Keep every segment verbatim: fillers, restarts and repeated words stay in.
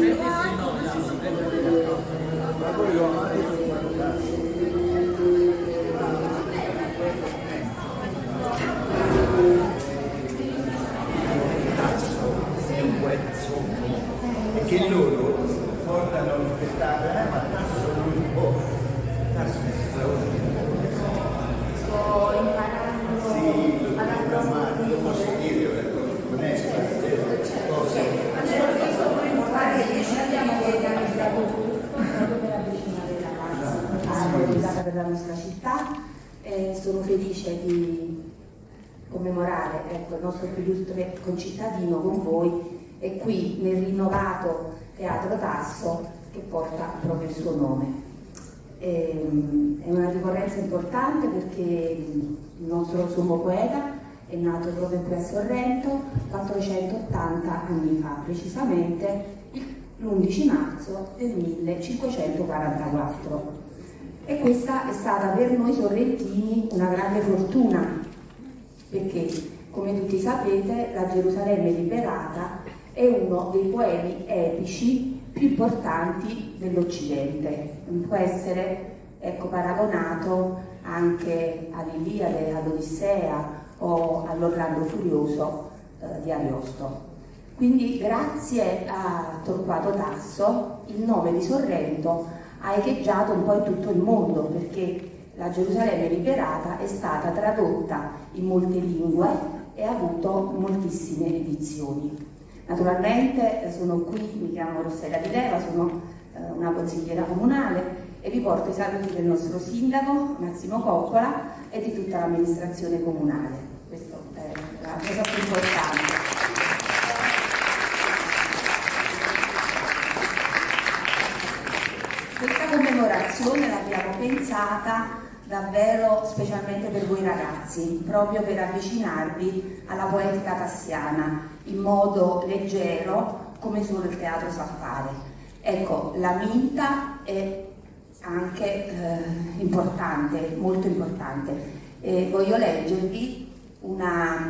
Che loro portano lo spettacolo, eh, ma tanto sono un po'. Sto imparando sì, ad approfondire. Io posso dire, non è proprio per avvicinare i ragazzi alla valorizzata per la nostra città. Eh, sono felice di commemorare, ecco, il nostro più illustre concittadino con voi e qui nel rinnovato Teatro Tasso che porta proprio il suo nome. E, è una ricorrenza importante perché il nostro sommo poeta è nato proprio qui a Sorrento quattrocentottanta anni fa, precisamente l'undici marzo del millecinquecentoquarantaquattro. E questa è stata per noi sorrentini una grande fortuna, perché, come tutti sapete, la Gerusalemme liberata è uno dei poemi epici più importanti dell'Occidente. Può essere, ecco, paragonato anche all'Iliade, all'Odissea o all'Orlando Furioso eh, di Ariosto. Quindi, grazie a Torquato Tasso, il nome di Sorrento ha echeggiato un po' in tutto il mondo, perché la Gerusalemme liberata è stata tradotta in molte lingue e ha avuto moltissime edizioni. Naturalmente sono qui, mi chiamo Rossella Di Leva, sono eh, una consigliera comunale e vi porto i saluti del nostro sindaco Massimo Coppola e di tutta l'amministrazione comunale. Questa è la cosa più importante. Questa commemorazione l'abbiamo pensata davvero specialmente per voi ragazzi, proprio per avvicinarvi alla poetica tassiana in modo leggero, come solo il teatro sa fare. Ecco, la Minta è anche eh, importante, molto importante. E voglio leggervi una,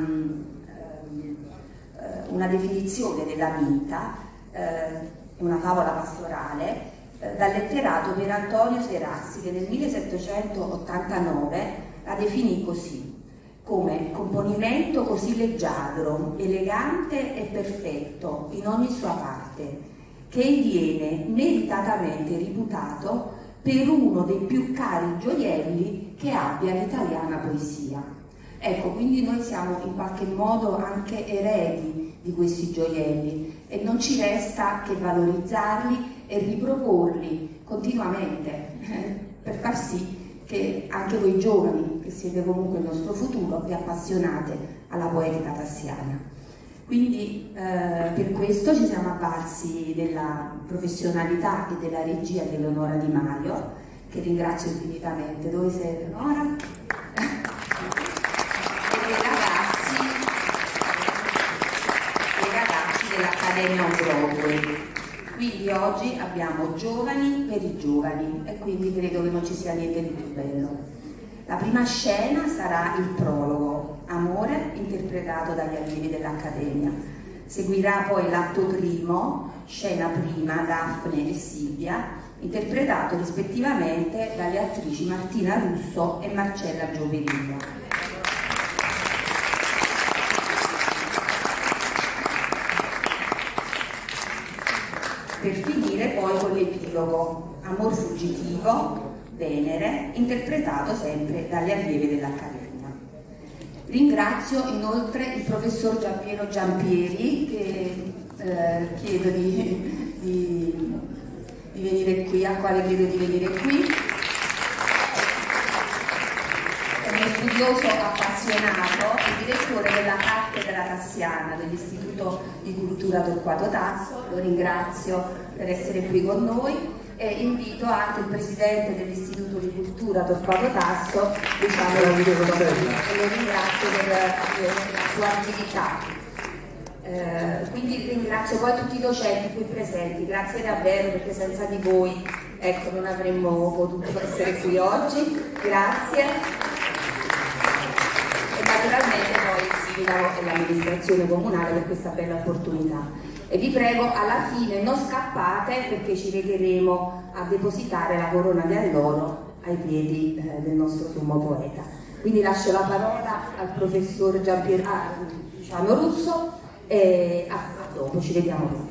eh, una definizione della Minta, eh, una favola pastorale, dal letterato Pier Antonio Serassi, che nel millesettecentottantanove la definì così: come componimento così leggiadro, elegante e perfetto in ogni sua parte, che viene meritatamente reputato per uno dei più cari gioielli che abbia l'italiana poesia. Ecco, quindi noi siamo in qualche modo anche eredi di questi gioielli e non ci resta che valorizzarli e riproporli continuamente eh, per far sì che anche voi giovani, che siete comunque il nostro futuro, vi appassionate alla poetica tassiana. Quindi eh, per questo ci siamo avvalsi della professionalità e della regia di Eleonora Di Maio, che ringrazio infinitamente. Dove sei, Eleonora? E dei ragazzi, dei ragazzi dell'Accademia On Broadway. Quindi oggi abbiamo giovani per i giovani e quindi credo che non ci sia niente di più bello. La prima scena sarà il prologo, Amore, interpretato dagli allievi dell'Accademia. Seguirà poi l'atto primo, scena prima, Daphne e Silvia, interpretato rispettivamente dalle attrici Martina Russo e Marcella Gioverino. Per finire poi con l'epilogo, Amor fuggitivo, Venere, interpretato sempre dalle allieve dell'Accademia. Ringrazio inoltre il professor Giampiero Giampieri, che eh, chiedo di, di, di venire qui, al quale chiedo di venire qui. È uno studioso appassionato e direttore della cattedra tassiana dell'Istituto di Cultura Torquato Tasso. Lo ringrazio per essere qui con noi e invito anche il presidente dell'Istituto di Cultura Torquato Tasso, diciamo, e lo ringrazio per la sua attività. Eh, quindi ringrazio poi tutti i docenti qui presenti, grazie davvero, perché senza di voi, ecco, non avremmo potuto essere qui oggi. Grazie. E naturalmente poi il sindaco e l'amministrazione comunale per questa bella opportunità. E vi prego, alla fine non scappate, perché ci recheremo a depositare la corona di alloro ai piedi eh, del nostro sommo poeta. Quindi lascio la parola al professor Giampiero ah, diciamo, Russo e a, a dopo, ci vediamo dopo.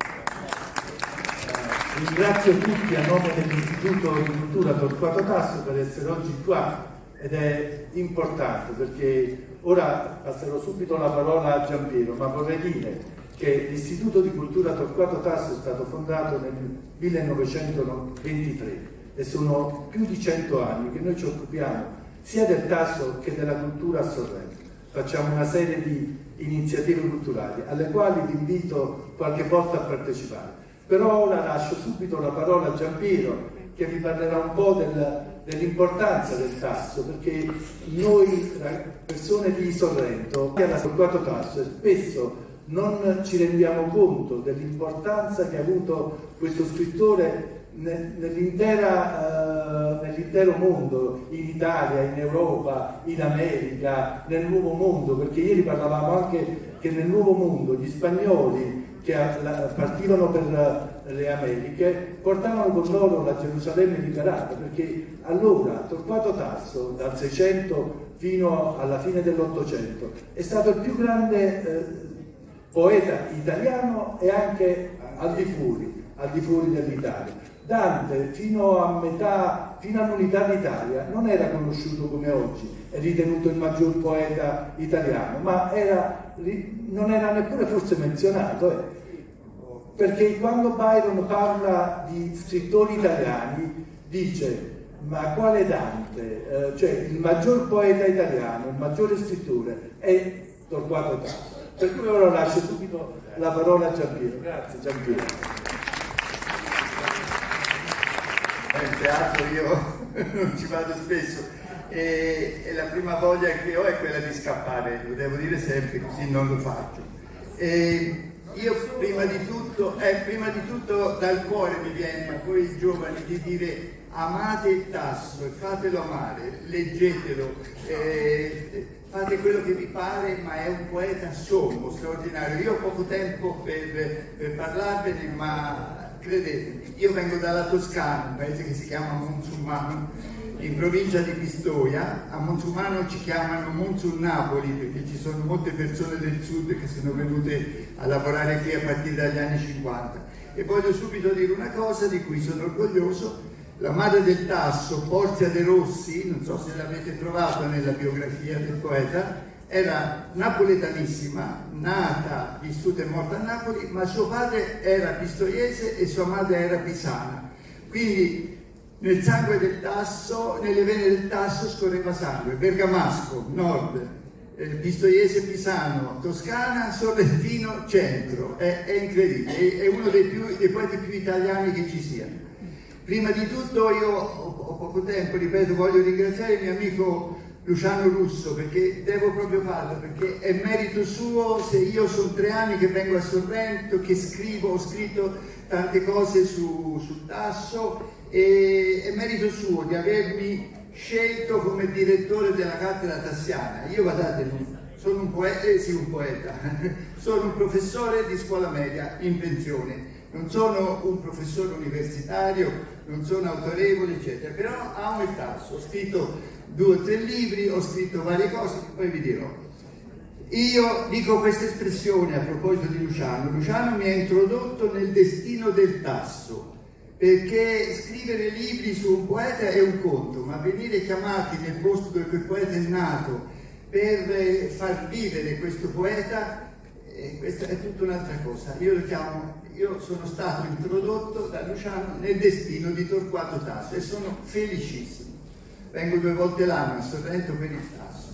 Ringrazio tutti a nome dell'Istituto di Cultura Torquato Tasso per essere oggi qua, ed è importante perché ora passerò subito la parola a Giampiero, ma vorrei dire che l'Istituto di Cultura Torquato Tasso è stato fondato nel millenovecentoventitré e sono più di cento anni che noi ci occupiamo sia del Tasso che della cultura a Sorrento. Facciamo una serie di iniziative culturali alle quali vi invito qualche volta a partecipare. Però ora lascio subito la parola a Giampiero, che vi parlerà un po' del, dell'importanza del Tasso, perché noi persone di Sorrento abbiamo Torquato Tasso e spesso non ci rendiamo conto dell'importanza che ha avuto questo scrittore nell'intera, uh, nell'intero mondo, in Italia, in Europa, in America, nel Nuovo Mondo, perché ieri parlavamo anche che nel Nuovo Mondo gli spagnoli che partivano per le Americhe portavano con loro la Gerusalemme liberata, perché allora Torquato Tasso dal seicento fino alla fine dell'Ottocento è stato il più grande eh, poeta italiano e anche al di fuori, al di fuori dell'Italia. Dante fino a metà, fino all'unità d'Italia non era conosciuto come oggi, è ritenuto il maggior poeta italiano, ma era, non era neppure forse menzionato, eh. Perché quando Byron parla di scrittori italiani dice: ma quale Dante? Eh, cioè il maggior poeta italiano, il maggiore scrittore è Torquato Tasso. Per cui ora lascio subito la parola a Giampiero. Grazie Giampiero. In teatro io non ci vado spesso e, e la prima voglia che ho è quella di scappare, lo devo dire sempre, così non lo faccio. E io prima di tutto, eh, prima di tutto dal cuore mi viene a voi giovani di dire: amate il Tasso e fatelo amare, leggetelo, eh, fate quello che vi pare, ma è un poeta sommo, straordinario. Io ho poco tempo per, per parlarvene, ma credetemi, io vengo dalla Toscana, un paese che si chiama Monsummano, in provincia di Pistoia. A Monsummano ci chiamano Monsunnapoli perché ci sono molte persone del sud che sono venute a lavorare qui a partire dagli anni cinquanta. E voglio subito dire una cosa di cui sono orgoglioso: la madre del Tasso, Porzia De Rossi, non so se l'avete trovata nella biografia del poeta, era napoletanissima, nata, vissuta e morta a Napoli, ma suo padre era pistoiese e sua madre era pisana. Quindi nel sangue del Tasso, nelle vene del Tasso scorreva sangue, bergamasco, nord, eh, pistoiese, pisano, toscana, sorrentino, centro. È, è incredibile, è, è uno dei, più, dei poeti più italiani che ci siano. Prima di tutto io ho, ho poco tempo, ripeto, voglio ringraziare il mio amico Luciano Russo, perché devo proprio farlo, perché è merito suo se io sono tre anni che vengo a Sorrento, che scrivo, ho scritto tante cose su, sul Tasso, e è merito suo di avermi scelto come direttore della cattedra tassiana. Io, guardate, sono un poeta, eh, sì, un poeta, sono un professore di scuola media in pensione, non sono un professore universitario, non sono autorevole, eccetera, però amo il Tasso, ho scritto due o tre libri, ho scritto varie cose che poi vi dirò. Io dico questa espressione a proposito di Luciano. Luciano mi ha introdotto nel destino del Tasso, perché scrivere libri su un poeta è un conto, ma venire chiamati nel posto dove quel poeta è nato per far vivere questo poeta, eh, questa è tutta un'altra cosa. Io lo chiamo, io sono stato introdotto da Luciano nel destino di Torquato Tasso e sono felicissimo. Vengo due volte l'anno a Sorrento per il Tasso.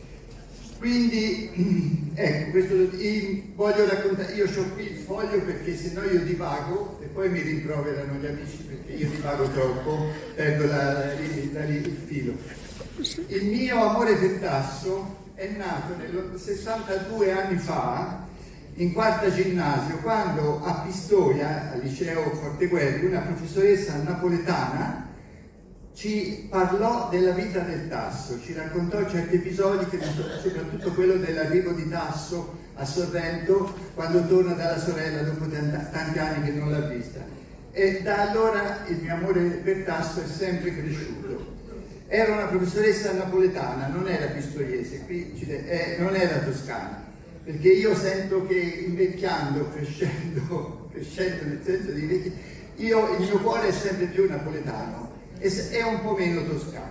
Quindi, ecco, questo voglio raccontare. Io ho qui il foglio perché sennò io divago e poi mi rimproverano gli amici perché io divago troppo, perdo la, la, la, il filo. Il mio amore per Tasso è nato sessantadue anni fa, in quarta ginnasio, quando a Pistoia, al liceo Forteguerri, una professoressa napoletana ci parlò della vita del Tasso, ci raccontò certi episodi, che, soprattutto quello dell'arrivo di Tasso a Sorrento quando torna dalla sorella dopo tanti anni che non l'ha vista. E da allora il mio amore per Tasso è sempre cresciuto. Era una professoressa napoletana, non era pistoiese, qui eh, non era toscana, perché io sento che invecchiando, crescendo, crescendo nel senso di invecchi, io, il mio cuore è sempre più napoletano e è un po' meno toscano.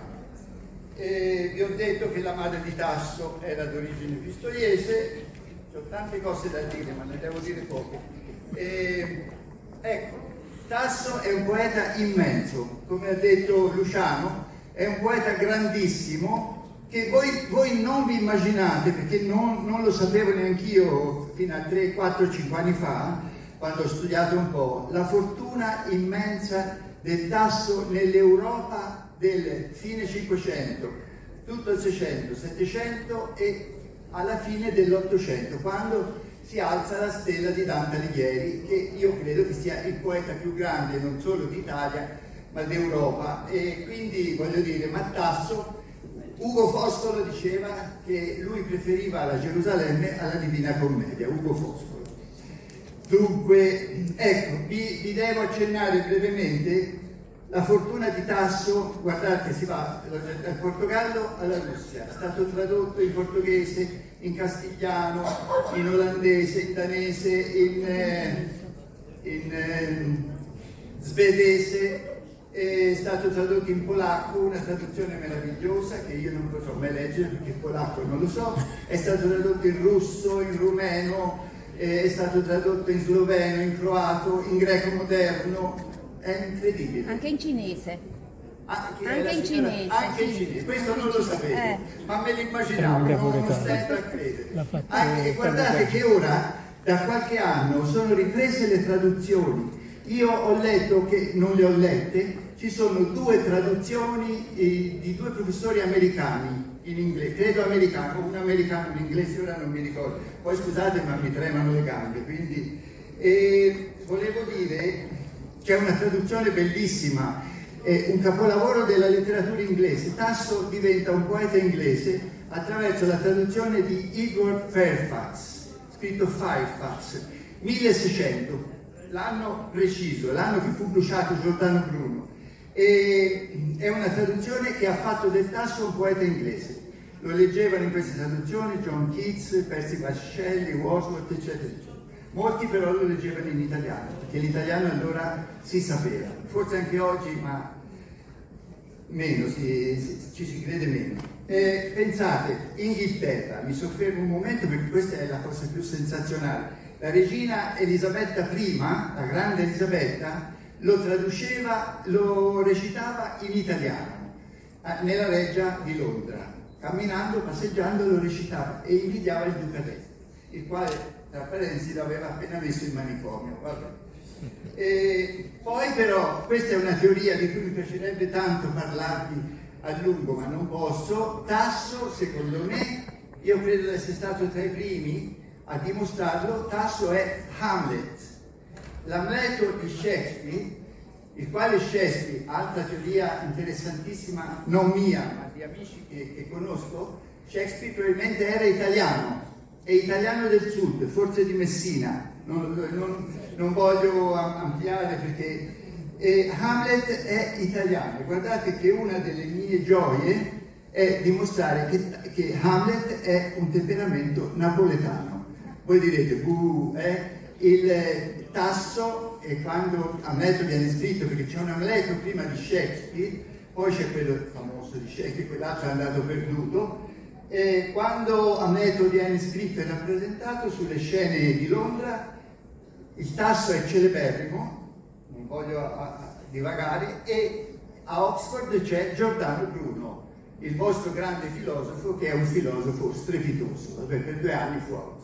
E vi ho detto che la madre di Tasso era d'origine pistoiese, ho tante cose da dire ma ne devo dire poche. E, ecco, Tasso è un poeta immenso, come ha detto Luciano, è un poeta grandissimo che voi, voi non vi immaginate, perché non, non lo sapevo neanch'io fino a tre, quattro, cinque anni fa, quando ho studiato un po', la fortuna immensa del Tasso nell'Europa del fine Cinquecento, tutto il Seicento, Settecento e alla fine dell'Ottocento, quando si alza la stella di Dante Alighieri, che io credo che sia il poeta più grande non solo d'Italia ma d'Europa. E quindi voglio dire, ma Tasso, Ugo Foscolo diceva che lui preferiva la Gerusalemme alla Divina Commedia, Ugo Foscolo. Dunque, ecco, vi, vi devo accennare brevemente la fortuna di Tasso. Guardate, si va dal Portogallo alla Russia, è stato tradotto in portoghese, in castigliano, in olandese, in danese, in, eh, in eh, svedese, è stato tradotto in polacco, una traduzione meravigliosa che io non posso mai leggere perché il polacco non lo so, è stato tradotto in russo, in rumeno, è stato tradotto in sloveno, in croato, in greco moderno, è incredibile. Anche in cinese. Anche, anche in signora, cinese. Anche in cinese, questo non lo sapevo, eh. ma me l'immaginavo, non, non stento a credere. Anche, guardate che ora, da qualche anno, sono riprese le traduzioni. Io ho letto che, non le ho lette, ci sono due traduzioni eh, di due professori americani in inglese, credo americano, un americano in inglese, ora non mi ricordo, poi scusate ma mi tremano le gambe, quindi eh, volevo dire, c'è una traduzione bellissima, eh, un capolavoro della letteratura inglese. Tasso diventa un poeta inglese attraverso la traduzione di Edward Fairfax, scritto Fairfax, milleseicento, l'anno preciso, l'anno che fu bruciato Giordano Bruno. E è una traduzione che ha fatto del Tasso un poeta inglese. Lo leggevano in queste traduzioni John Keats, Percival Shelley, Wordsworth, eccetera, eccetera. Molti però lo leggevano in italiano, perché l'italiano allora si sapeva, forse anche oggi, ma meno, si, si, ci si crede meno. Eh, pensate, Inghilterra, mi soffermo un momento perché questa è la cosa più sensazionale. La regina Elisabetta prima, la grande Elisabetta, lo traduceva, lo recitava in italiano, eh, nella reggia di Londra. Camminando, passeggiando lo recitava e invidiava il duca re, il quale, tra parentesi, l'aveva appena messo in manicomio. Vabbè. E poi però, questa è una teoria di cui mi piacerebbe tanto parlarvi a lungo, ma non posso. Tasso, secondo me, io credo di essere stato tra i primi a dimostrarlo. Tasso è Hamlet, l'Amleto di Shakespeare, il quale Shakespeare, altra teoria interessantissima, non mia, ma di amici che, che conosco, Shakespeare probabilmente era italiano, è italiano del sud, forse di Messina, non, non, non voglio ampliare perché eh, Hamlet è italiano. Guardate che una delle mie gioie è dimostrare che, che Hamlet è un temperamento napoletano. Voi direte, buh, eh? Il Tasso, e quando Amleto viene scritto, perché c'è un Amleto prima di Shakespeare, poi c'è quello famoso di Shakespeare, quell'altro è andato perduto, e quando Amleto viene scritto e rappresentato sulle scene di Londra, il Tasso è celeberrimo, non voglio a, a divagare, e a Oxford c'è Giordano Bruno, il vostro grande filosofo, che è un filosofo strepitoso, vabbè, per due anni fu a Oxford.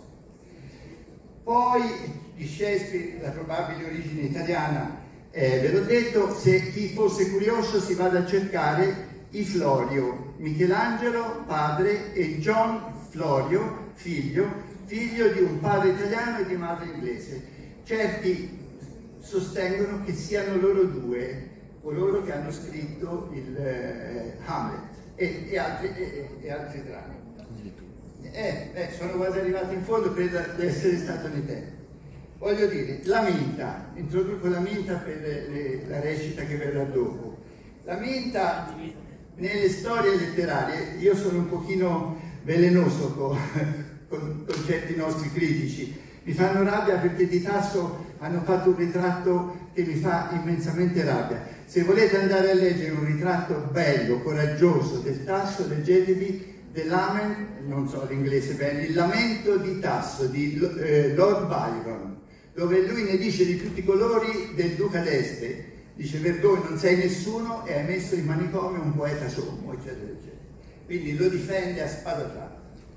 Poi di Shakespeare la probabile origine italiana, eh, ve l'ho detto, se chi fosse curioso si vada a cercare i Florio, Michelangelo padre e John Florio figlio, figlio di un padre italiano e di madre inglese. Certi sostengono che siano loro due coloro che hanno scritto il eh, Hamlet e, e altri, e, e altri drammi. eh, eh, sono quasi arrivato in fondo, credo di essere stato nei tempi. Voglio dire, la Minta, introduco la Minta per le, le, la recita che verrà dopo. La Minta, nelle storie letterarie, io sono un pochino velenoso con, con, con certi nostri critici, mi fanno rabbia perché di Tasso hanno fatto un ritratto che mi fa immensamente rabbia. Se volete andare a leggere un ritratto bello, coraggioso del Tasso, leggetevi The Lament, non so l'inglese bene, il lamento di Tasso di eh, Lord Byron, dove lui ne dice di tutti i colori del duca d'Este, dice vergogna, non sei nessuno e hai messo in manicomio un poeta sommo, eccetera, eccetera. Quindi lo difende a spada tratta.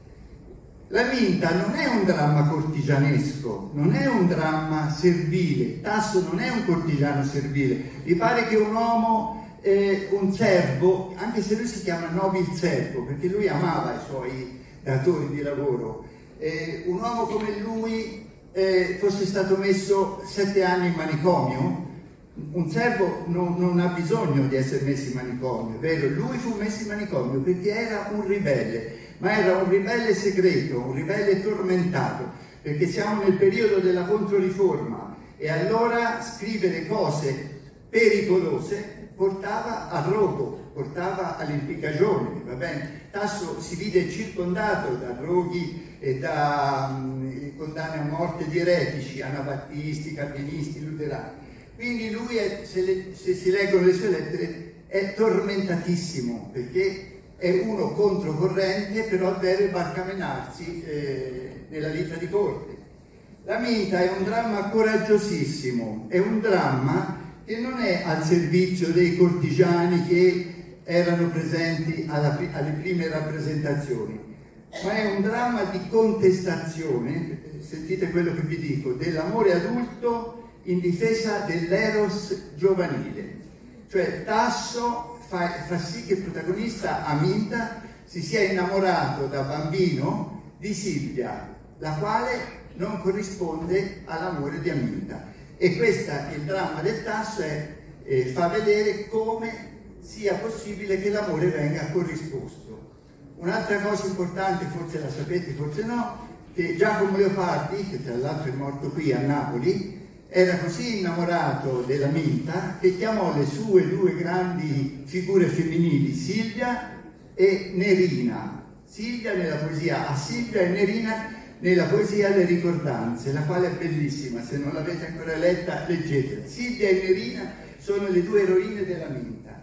La Minta non è un dramma cortigianesco, non è un dramma servile, Tasso non è un cortigiano servile, mi pare che un uomo, eh, un servo, anche se lui si chiama Nobil Servo, perché lui amava i suoi datori di lavoro, eh, un uomo come lui eh, fosse stato messo sette anni in manicomio. Un servo non, non ha bisogno di essere messo in manicomio, vero? Lui fu messo in manicomio perché era un ribelle, ma era un ribelle segreto, un ribelle tormentato, perché siamo nel periodo della Controriforma e allora scrivere cose pericolose portava al rogo, portava all'impiccagione, va bene? Tasso si vide circondato da roghi e da um, condanne a morte di eretici, anabattisti, calvinisti, luterani. Quindi lui, è, se, le, se si leggono le sue lettere, è tormentatissimo, perché è uno controcorrente, però deve barcamenarsi eh, nella vita di corte. La Minta è un dramma coraggiosissimo, è un dramma che non è al servizio dei cortigiani che erano presenti alla, alle prime rappresentazioni, ma è un dramma di contestazione, sentite quello che vi dico, dell'amore adulto in difesa dell'eros giovanile. Cioè Tasso fa, fa sì che il protagonista Aminta si sia innamorato da bambino di Silvia, la quale non corrisponde all'amore di Aminta. E questo, il dramma del Tasso, è, eh, fa vedere come sia possibile che l'amore venga corrisposto. Un'altra cosa importante, forse la sapete, forse no, che Giacomo Leopardi, che tra l'altro è morto qui a Napoli, era così innamorato della Minta che chiamò le sue due grandi figure femminili, Silvia e Nerina. Silvia nella poesia, a Silvia e Nerina nella poesia Le Ricordanze, la quale è bellissima, se non l'avete ancora letta leggetela. Silvia e Nerina sono le due eroine della Minta.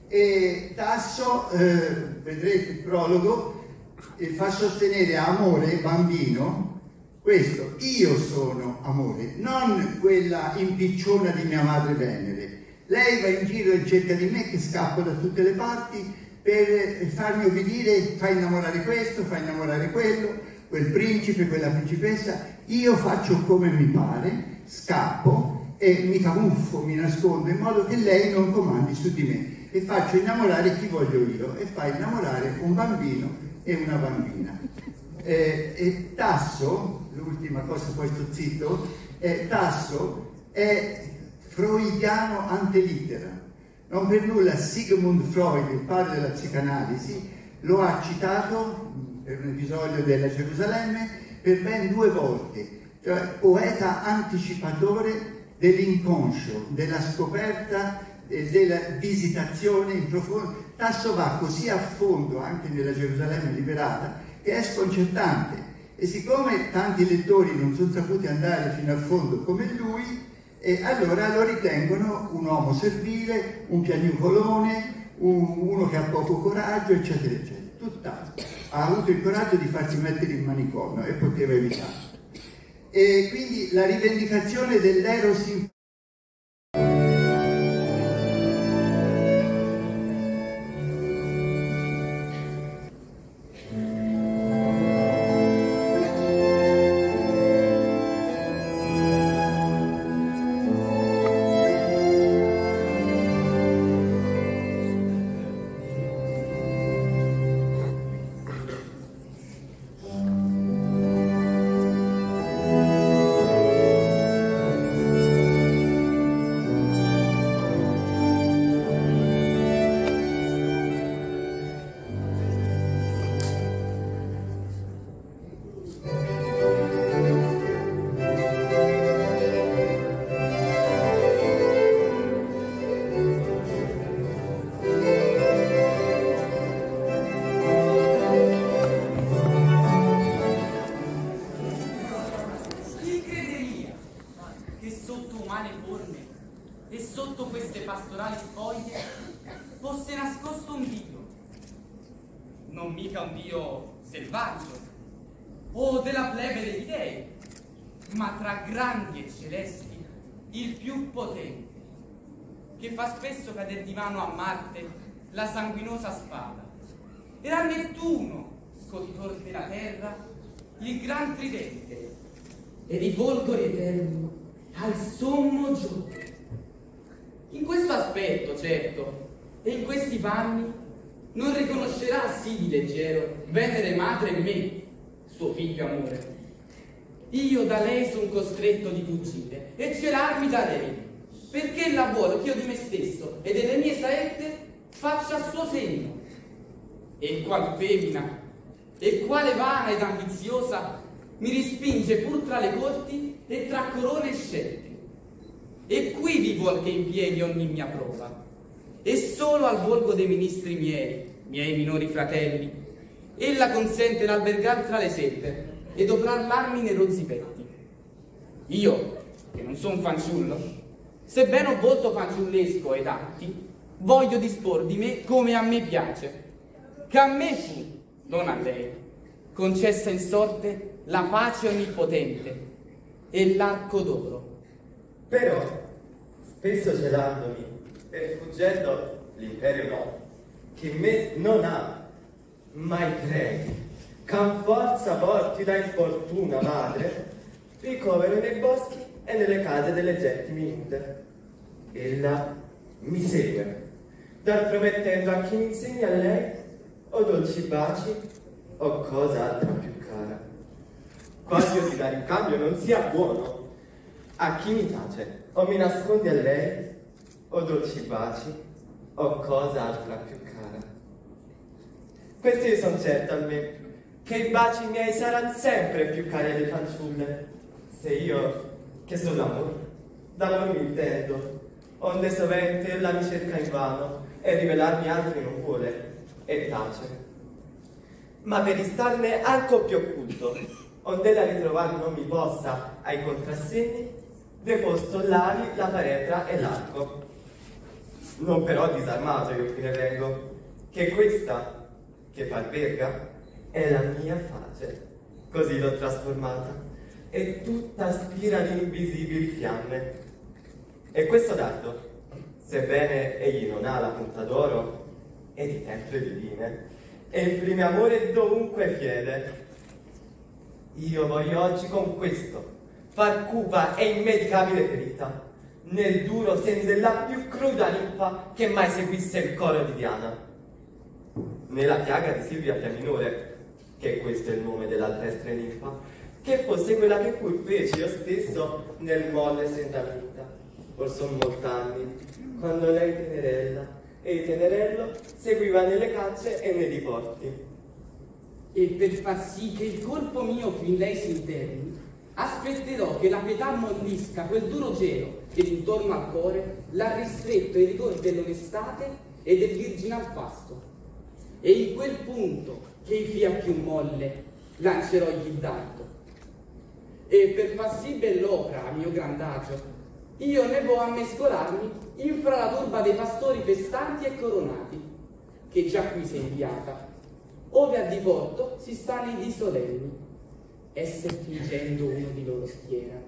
E Tasso, eh, vedrete il prologo, eh, fa sostenere a Amore, bambino, questo: io sono amore, non quella impicciona di mia madre Venere. Lei va in giro in cerca di me che scappo da tutte le parti per farmi obbedire, fa innamorare questo, fa innamorare quello, quel principe, quella principessa. Io faccio come mi pare, scappo e mi camuffo, mi nascondo in modo che lei non comandi su di me e faccio innamorare chi voglio io, e fa innamorare un bambino e una bambina. Eh, e Tasso, l'ultima cosa, poi sto zitto, eh, Tasso è freudiano ante litera. Non per nulla Sigmund Freud, il padre della psicanalisi, lo ha citato per un episodio della Gerusalemme per ben due volte, cioè poeta anticipatore dell'inconscio, della scoperta e della visitazione in profondo. Tasso va così a fondo anche nella Gerusalemme liberata che è sconcertante, e siccome tanti lettori non sono saputi andare fino al fondo come lui, e allora lo ritengono un uomo servile, un piagnucolone, un, uno che ha poco coraggio, eccetera, eccetera. Tutt'altro. Ha avuto il coraggio di farsi mettere in manicomio e poteva evitarlo. E quindi la rivendicazione dell'eros in e sotto queste pastorali spoglie fosse nascosto un Dio. Non mica un Dio selvaggio o della plebe degli dei, ma tra grandi e celesti il più potente, che fa spesso cadere di mano a Marte la sanguinosa spada, e a Nettuno, scottitore della terra, il gran tridente, e di folgore eterno al sommo giorno. In questo aspetto, certo, e in questi panni, non riconoscerà sì di leggero Venere madre in me, suo figlio amore. Io da lei son costretto di fuggire e celarmi da lei, perché la vuole che io di me stesso e delle mie saette faccia il suo segno. E qual femmina, e quale vana ed ambiziosa, mi rispinge pur tra le corti e tra corone e scetti. E qui vi vuol che impieghi ogni mia prova, e solo al volgo dei ministri miei, miei minori fratelli, ella consente l'albergar tra le sette ed oprar l'armi nei rozzi petti. Io, che non son fanciullo, sebbene ho volto fanciullesco ed atti, voglio dispor di me come a me piace, che a me fu, non a lei, concessa in sorte la pace onnipotente e l'arco d'oro. Però, spesso celandomi e fuggendo l'imperio no, che me non ha, mai preghi, con forza porti da infortuna madre, ricovero nei boschi e nelle case delle genti minute. Ella mi segue, dar promettendo a chi mi insegna a lei o dolci baci o cosa altra più cara. Quasi io ti dare in cambio non sia buono a chi mi tace o mi nascondi a lei o dolci baci o cosa altra più cara. Questo io son certo a me, che i baci miei saranno sempre più cari alle fanciulle, se io, che sono l'amore, d'amore mi intendo, onde sovente ella mi cerca invano e rivelarmi altri non vuole e tace. Ma per ristarne anco più occulto, onde la ritrovare non mi possa ai contrassegni, deposto l'ali, la faretra e l'arco. Non però disarmato io qui ne vengo, che questa, che par verga, è la mia face, così l'ho trasformata, e tutta spira di invisibili fiamme. E questo dardo, sebbene egli non ha la punta d'oro, è di temple divine, e il primo amore dovunque fiede. Io voglio oggi con questo far cupa e immedicabile ferita nel duro sen della più cruda ninfa che mai seguisse il coro di Diana. Nella piaga di Silvia Fiaminore, che questo è il nome dell'altrestre ninfa, che fosse quella che pur feci io stesso nel molle senza vita, or son molt'anni, quando lei tenerella e il tenerello seguiva nelle cacce e nei diporti. E per far sì che il colpo mio qui in lei si interni, aspetterò che la pietà mollisca quel duro gelo che intorno al cuore l'ha ristretto ai rigori dell'onestate e del virginal fasto. E in quel punto che i fia più molle lancerò gli dardo. E per far sì bell'opera a mio grandagio, io ne vo a mescolarmi infra la turba dei pastori festanti e coronati, che già qui si è inviata, ove a diporto si stanno i di solenni, esser fingendo uno di loro schiera.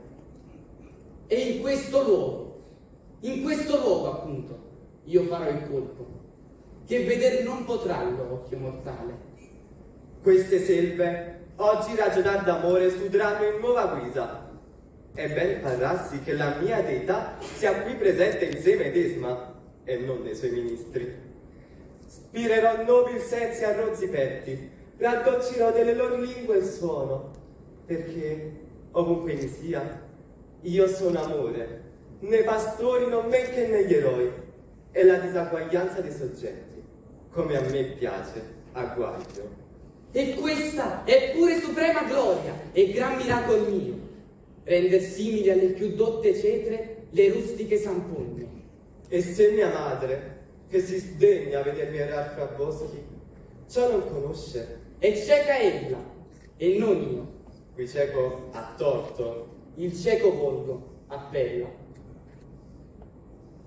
E in questo luogo, in questo luogo appunto, io farò il colpo, che veder non potrà l'occhio mortale. Queste selve oggi ragionar d'amore sudranno in nuova guisa, e ben parrassi che la mia deità sia qui presente in sé medesima e non nei suoi ministri. Spirerò nobil sensi a rozzi petti, raddolcirò delle loro lingue il suono, perché ovunque mi sia io sono amore, né pastori non men che negli eroi, e la disaguaglianza dei soggetti, come a me piace, agguaglio. E questa è pure suprema gloria e gran miracolo mio, render simili alle più dotte cetre le rustiche sampogne. E se mia madre, che si sdegna a vedermi errar fra boschi, ciò non conosce. È cieca ella, e non io. Qui cieco a torto. Il cieco volgo, appella.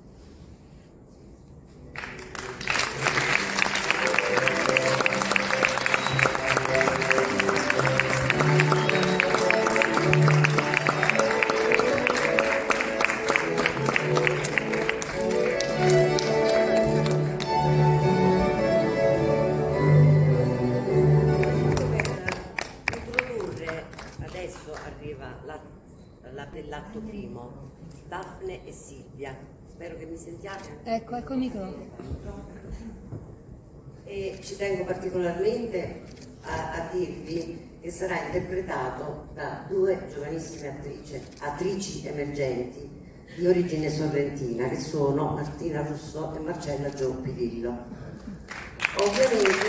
la, la, dell'atto primo, Daphne e Silvia. Spero che mi sentiate. Ecco, ecco il microfono. E ci tengo particolarmente a, a dirvi che sarà interpretato da due giovanissime attrici, attrici emergenti di origine sorrentina, che sono Martina Russo e Marcella Gioppidillo. Ovviamente,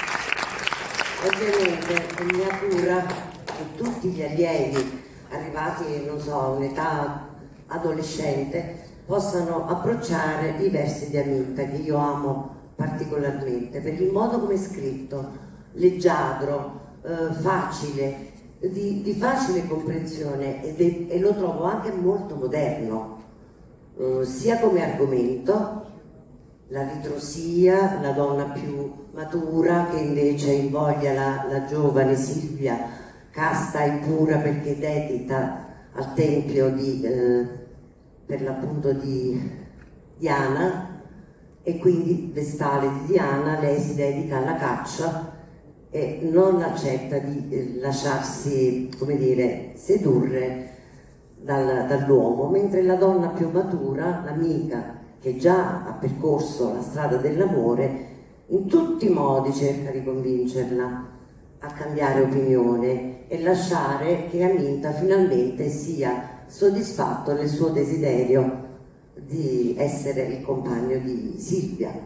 ovviamente è mia cura che tutti gli allievi arrivati, non so, a un'età adolescente possano approcciare i versi di Aminta, che io amo particolarmente per il modo come è scritto, leggiadro, eh, facile, di, di facile comprensione, ed è, e lo trovo anche molto moderno, eh, sia come argomento, la ritrosia, la donna più matura che invece invoglia la, la giovane Silvia, casta e pura perché dedita al tempio di, eh, per l'appunto di Diana, e quindi vestale di Diana, lei si dedica alla caccia e non accetta di eh, lasciarsi, come dire, sedurre dal, dall'uomo, mentre la donna più matura, l'amica che già ha percorso la strada dell'amore, in tutti i modi cerca di convincerla a cambiare opinione e lasciare che Aminta finalmente sia soddisfatto nel suo desiderio di essere il compagno di Silvia.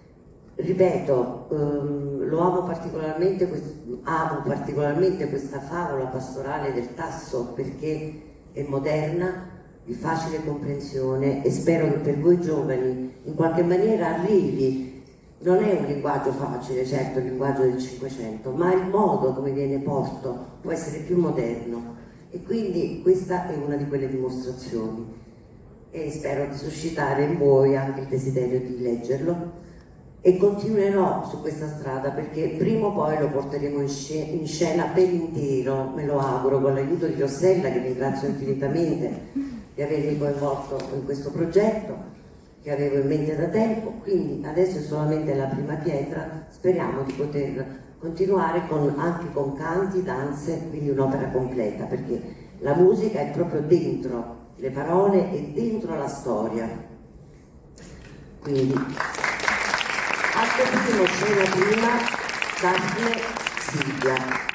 Ripeto, ehm, lo amo particolarmente, amo particolarmente questa favola pastorale del Tasso perché è moderna, di facile comprensione, e spero che per voi giovani in qualche maniera arrivi. Non è un linguaggio facile, certo, il linguaggio del Cinquecento, ma il modo come viene posto può essere più moderno, e quindi questa è una di quelle dimostrazioni, e spero di suscitare in voi anche il desiderio di leggerlo, e continuerò su questa strada perché prima o poi lo porteremo in, sc in scena per intero, me lo auguro, con l'aiuto di Rossella, che ringrazio infinitamente di avermi coinvolto in questo progetto che avevo in mente da tempo. Quindi adesso è solamente la prima pietra, speriamo di poter continuare con, anche con canti, danze, quindi un'opera completa, perché la musica è proprio dentro le parole e dentro la storia. Quindi atto primo, scena prima, Daphne, Silvia.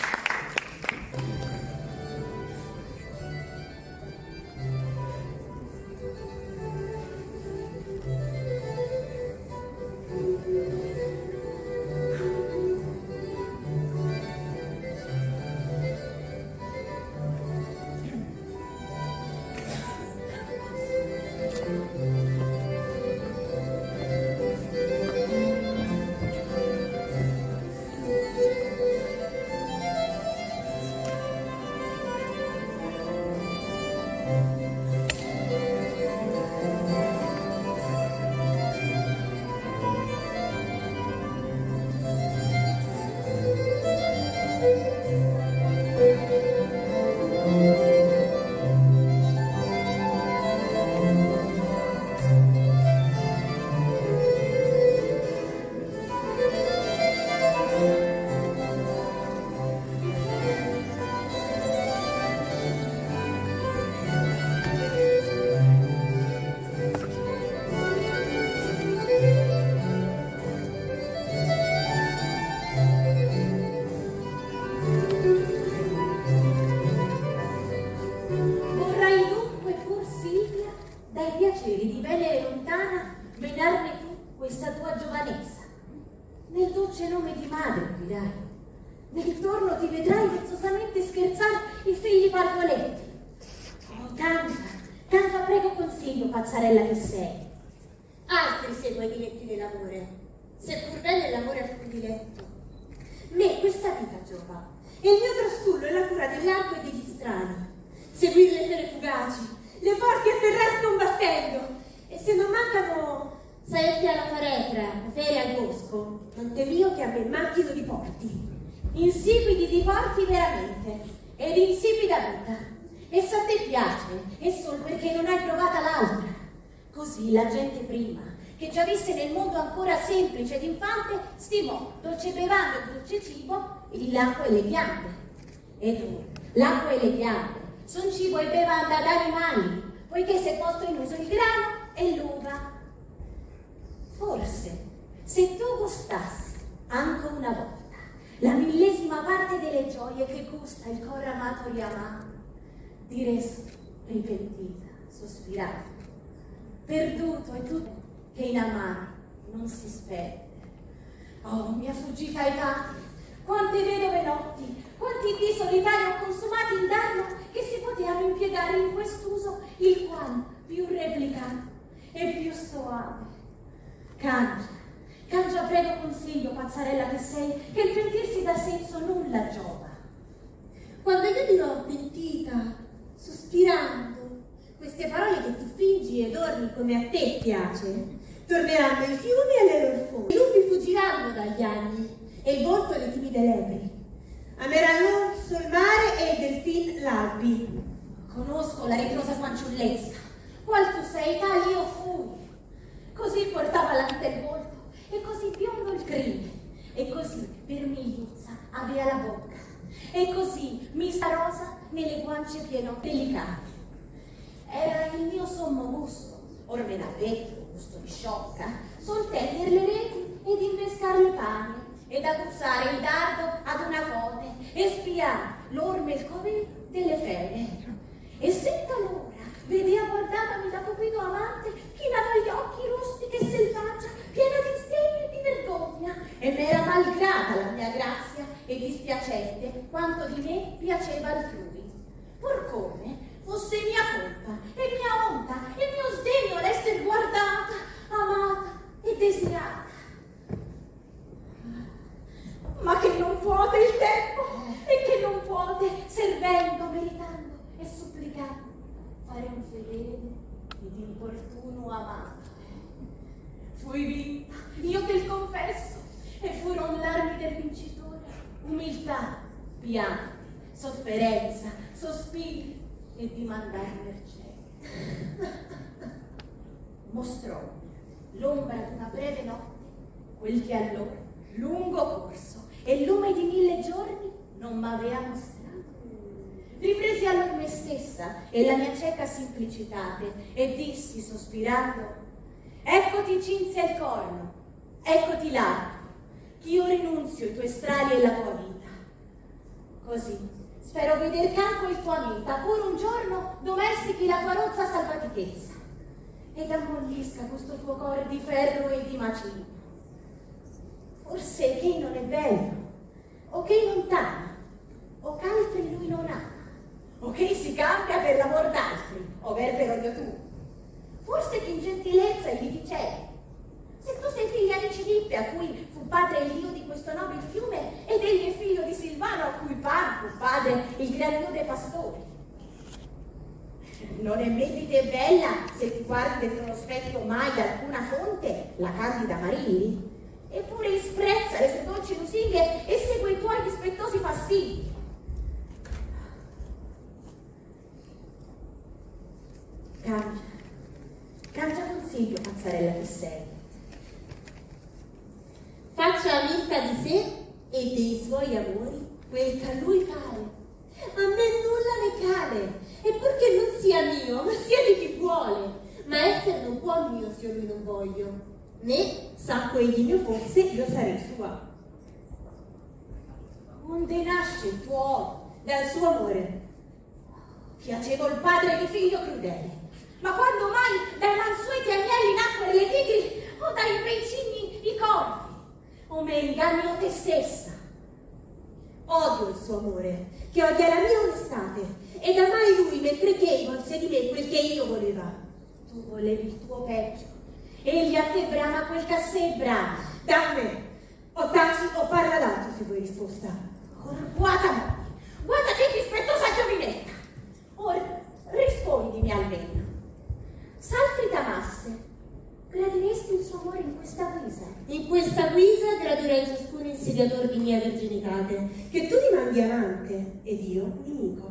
Pazzarella che sei. Altri seguono i diletti dell'amore, seppur bello è l'amore al cui diletto. Me questa vita giova, e il mio trastullo è la cura delle acque e degli strani. Seguire le fere fugaci, le forti atterrare combattendo, e se non mancano saetti alla faretra, fere al bosco, non temio che a me manchino di porti, insipidi di porti veramente, ed insipida vita. E se a te piace, è solo perché non hai provata l'altra. Così la gente prima, che già visse nel mondo ancora semplice ed infante, stimò dolce bevanda e dolce cibo, l'acqua e le piante. Ed ora, l'acqua e le piante, son cibo e bevanda ad animali, poiché si è posto in uso il grano e l'uva. Forse, se tu gustassi anche una volta la millesima parte delle gioie che gusta il cor amato e amato, diresti, ripentita, sospirando, perduto è tutto che in amare non si sperde. Oh, mia fuggita età, quante vedove notti, quanti dì solitari ho consumati in danno che si potevano impiegare in quest'uso, il quale più replicato e più soave. Cangia, cangia prego consiglio, pazzarella che sei, che il pentirsi da senso nulla giova. Quando io dirò pentita, sospirando, queste parole che tu fingi e dormi come a te piace, torneranno i fiumi alle loro fonti, i lupi fuggiranno dagli agni e il volto le timide lepri. Amerà l'orso il mare e il delfin l'albi. Conosco la ritrosa fanciullezza, qual tu sei, tal io fui. Così portava l'ante il volto, e così biondo il crine, e così vermigliuzza aveva la bocca, e così mista rosa nelle guance pieno delicate. Era il mio sommo gusto, or me n'avvedo, gusto di sciocca, sol tender le reti ed invescar le pane, ed aguzzare il dardo ad una cote, e spiare l'orme il cover delle fere. E se talora vedea guardatami da cupido amante, chinava gli occhi rustiche e selvaggia, piena di sdegno e di vergogna, e m'era malgrata la mia grazia e dispiacente quanto di me piaceva altrui. Pur come fosse mia colpa e mia onta e mio sdegno l'essere guardata, amata e desiderata. Ma che non puote il tempo, e che non puote, servendo, meritando e supplicando, fare un fedele ed importuno amato. Fui vinta, io te il confesso, e furono l'armi del vincitore, umiltà, pianti, sofferenza, sospiri e di mandar mercé. Mostrò l'ombra di una breve notte, quel che allora, lungo corso e lume di mille giorni, non m'avea mostrato. Ripresi allora me stessa e la mia cieca simplicitate e dissi sospirando: eccoti cinzia il corno, eccoti l'arco, ch'io rinunzio i tuoi strali e la tua vita. Così spero veder canco il tua vita, pur un giorno domestichi la tua rozza salvatichezza ed ammollisca questo tuo cuore di ferro e di macigno. Forse che non è bello, o che lontana, o ch'altri lui non ama, o che si cambia per l'amor d'altri, o ver per odio tu. Forse che in gentilezza gli dicevi: se tu sei figlia di Cilippe, a cui fu padre il dio di questo nobile fiume, ed egli è figlio di Silvano, a cui padre fu padre il gran dio dei pastori. Non è medite e bella, se ti guardi dentro lo specchio mai da alcuna fonte, la candida Marilli? Eppure disprezza le sue dolci lusinghe e segue i tuoi dispettosi fastidi. Cangia, cangia consiglio, pazzarella che sei. Faccia amica di sé e dei suoi amori quel che a lui pare. A me nulla ne cade, e purché non sia mio, ma sia di chi vuole. Ma essere non può mio se io lui non voglio, né sa quegli mio fosse io sarei sua. Onde nasce il tuo odio? Dal suo amore. Piacevol padre di figlio crudele. Ma quando mai dai mansueti agnelli nacquero le tigri, o dai bei cigni i corvi? O me inganno te stessa? Odio il suo amore, che odia la mia onestade, ed amai lui mentre che volse di me quel che io voleva. Tu volevi il tuo peggio, egli a te brama quel che a sé brama. Damme, o taci o parla d'altro se vuoi risposta. Or guata moglie, guata che dispettosa giovinetta. Or rispondimi almeno. S'altri t'amasse, gradiresti il suo amore in questa guisa? In questa guisa gradirei ciascuno insediator di mia verginitate, che tu ti mandi amante ed io nemico.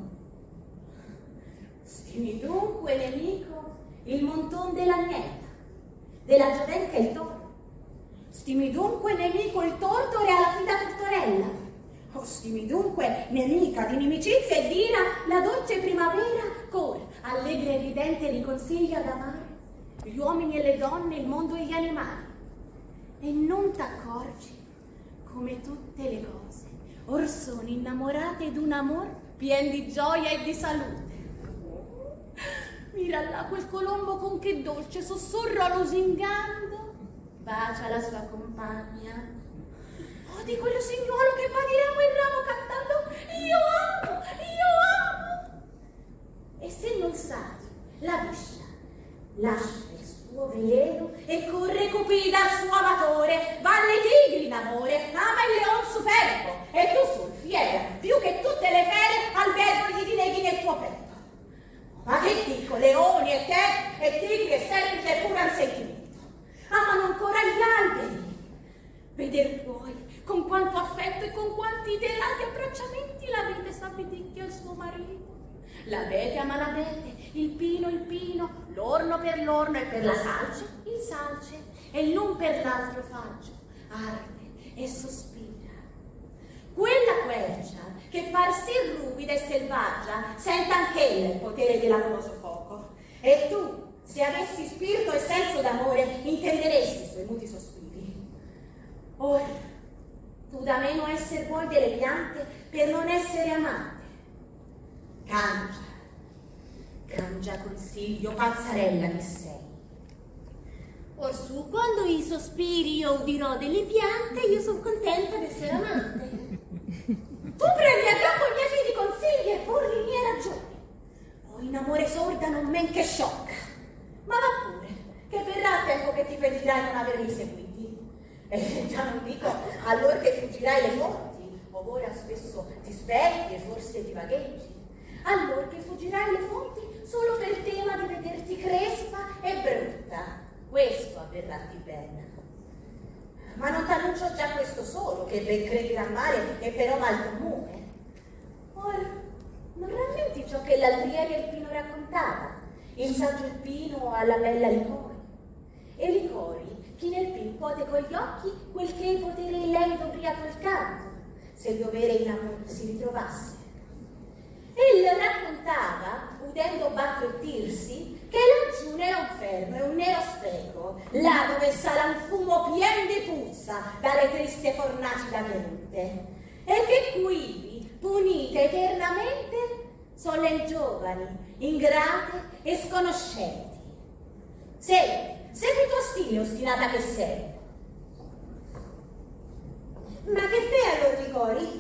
Stimi dunque nemico il monton dell'agnetta, della giovenca il toro. Stimi dunque nemico il tortore alla fida tortorella. Accostimi dunque, nemica di inimicizia, e dira la dolce primavera corre, allegra e ridente riconsiglia d'amare gli uomini e le donne, il mondo e gli animali. E non t'accorgi come tutte le cose or sono innamorate d'un amor pien di gioia e di salute. Mira là quel colombo con che dolce sussurro lusingando bacia la sua compagna. Oh, di quello signuolo che va di ramo in ramo cantando io amo, io amo. E se non sai, la biscia lascia il suo veleno e corre cupida al suo amatore, va alle tigri in amore, ama il leon superbo, e tu sul fiera, più che tutte le fere, albergo gli dineghi nel tuo petto. Ma che dico, leoni e te, e tigri e serpi e pure al sentimento, amano ancora gli alberi. Veder poi con quanto affetto e con quanti delati abbracciamenti la vite s'abbiticchia al suo marito. L'abete ama l'abete, il pino il pino, l'orno per l'orno e per la salce il salce, e l'un per l'altro faggio arde e sospira. Quella quercia, che par sì ruvida e selvaggia, senta anch'ella il potere dell'amoroso fuoco. E tu, se avessi spirito e senso d'amore, intenderesti i suoi muti sospiri. Ora, tu da meno esser vuoi delle piante per non essere amante. Cangia, cangia consiglio, pazzarella che sei. Orsù, quando i sospiri io udirò delle piante, io sono contenta di essere amante. Tu prendi a capo i miei fidi consigli e porli le mie ragioni. O in amore sorda non men che sciocca. Ma va pure, che verrà il tempo che ti pentirai non averli seguiti. E già non dico allora che fuggirai le fonti, ovora spesso ti specchi e forse ti vagheggi. Allora che fuggirai le fonti solo per tema di vederti crespa e brutta. Questo avverrà-ti bene. Ma non t'annuncio già questo solo, che ben credi d'amare e però mal comune. Ora, non rammenti ciò che l'altri ieri il Pino raccontava, il saggio il Pino alla bella Licori. E Licori, chi nel Pin pote con gli occhi quel che il potere in lei dovria col canto, se il dovere in amore si ritrovasse. Ella raccontava, udendo battrettirsi, che laggiù nell'inferno è un nero speco, là dove sarà un fumo pien di puzza dalle triste fornaci da venute, e che quivi, punite eternamente, sono le giovani, ingrate e sconoscenti. Segui, segui tuo stile, ostinata che sei. Ma che fai allora, Licori?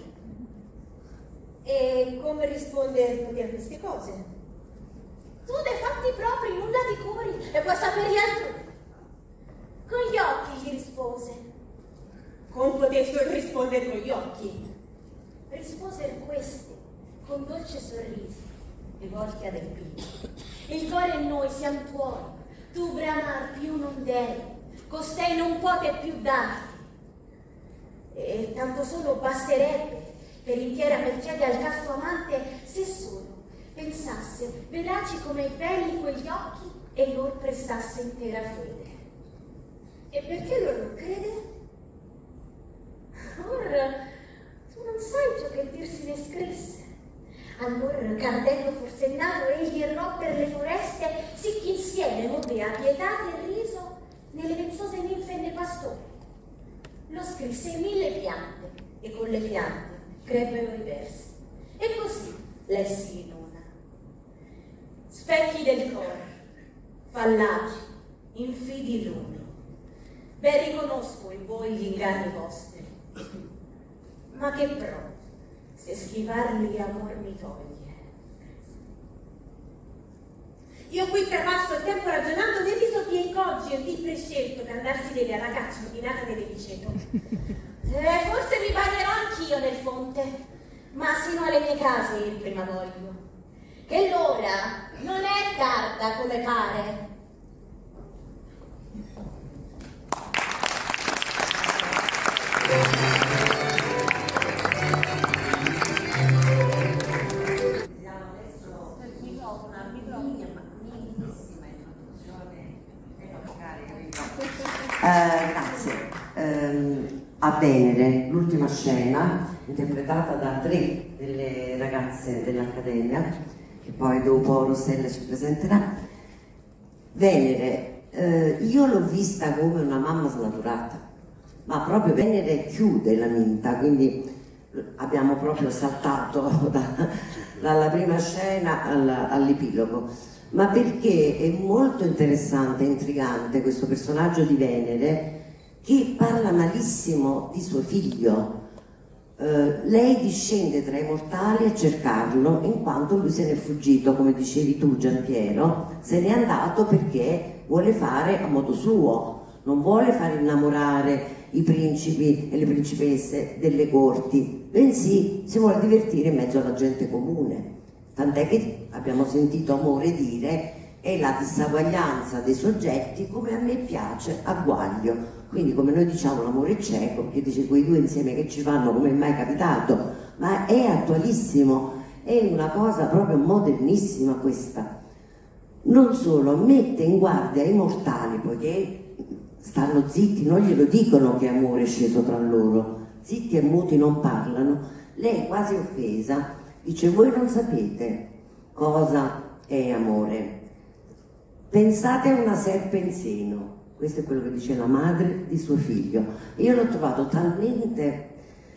E come rispondere a queste cose? Tu dei fatti propri nulla di curi e puoi saperli altrui. Con gli occhi gli rispose. Come potesto rispondere con gli occhi? Risposero questi con dolce sorriso, rivolti ad Elpino. Il cuore e noi siamo tuoi, tu bramar più non devi, costei non pote più darti. E tanto solo basterebbe per intiera mercede al casto amante, se solo pensasse veraci come belli quegli occhi e lor prestasse intera fede. E perché lor non crede? Ora, tu non sai ciò che il dir si ne scrisse. Allora, cardendo forsennato, egli errò per le foreste, sicché insieme muove a pietate e riso nelle venzose ninfe e nei pastori. Lo scrisse in mille piante, e con le piante crebbero i versi. E così lessi in una. Specchi del cor, fallaci, infidi l'uno. Ben riconosco in voi gli inganni vostri, ma che pro, se schivarli amor mi toglie. Io qui trapasso il tempo ragionando del riso che oggi è di prescelto che andarsi deve alla caccia ordinata delle viceto. Eh, forse mi bagnerò anch'io nel fonte, ma sino alle mie case il prima voglio, che l'ora non è tarda come pare. Eh, grazie. Eh, a Venere, l'ultima scena, interpretata da tre delle ragazze dell'Accademia, che poi dopo Rossella ci presenterà. Venere, eh, io l'ho vista come una mamma snaturata, ma proprio Venere chiude la Minta, quindi abbiamo proprio saltato da, dalla prima scena all'epilogo, ma perché è molto interessante e intrigante questo personaggio di Venere che parla malissimo di suo figlio. Uh, lei discende tra i mortali a cercarlo in quanto lui se n'è fuggito, come dicevi tu Giampiero, se n'è andato perché vuole fare a modo suo, non vuole fare innamorare i principi e le principesse delle corti, bensì si vuole divertire in mezzo alla gente comune. Tant'è che abbiamo sentito Amore dire è la disaguaglianza dei soggetti come a me piace a Guaglio. Quindi come noi diciamo l'amore è cieco, che dice quei due insieme che ci fanno come è mai capitato, ma è attualissimo, è una cosa proprio modernissima questa. Non solo, mette in guardia i mortali, poiché stanno zitti, non glielo dicono che amore è sceso tra loro, zitti e muti non parlano. Lei quasi offesa dice voi non sapete cosa è amore, pensate a una serpe in seno. Questo è quello che dice la madre di suo figlio. Io l'ho trovato talmente,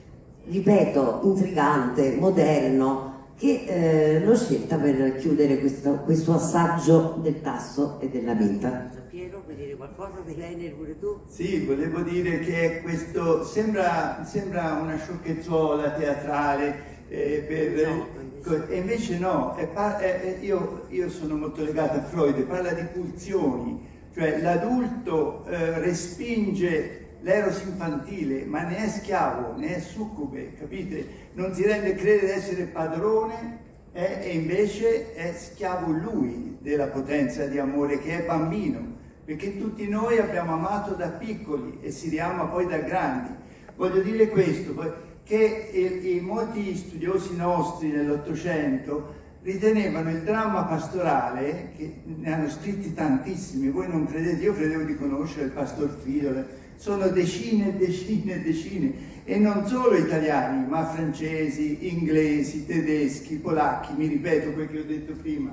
ripeto, intrigante, moderno, che eh, l'ho scelta per chiudere questo, questo assaggio del Tasso e della Minta. Piero, vuoi dire qualcosa di Venere pure tu? Sì, volevo dire che questo sembra, sembra una sciocchezzuola teatrale, eh, per, no, e invece no, è, è, io, io sono molto legato a Freud, parla di pulsioni. Cioè l'adulto eh, respinge l'eros infantile, ma ne è schiavo, ne è succube, capite? Non si rende credere di essere padrone eh, e invece è schiavo lui della potenza di amore che è bambino, perché tutti noi abbiamo amato da piccoli e si riama poi da grandi. Voglio dire questo, che i, i molti studiosi nostri nell'Ottocento ritenevano il dramma pastorale, che ne hanno scritti tantissimi, voi non credete, io credevo di conoscere il Pastor Fidole, sono decine e decine e decine, e non solo italiani, ma francesi, inglesi, tedeschi, polacchi, mi ripeto quel che ho detto prima.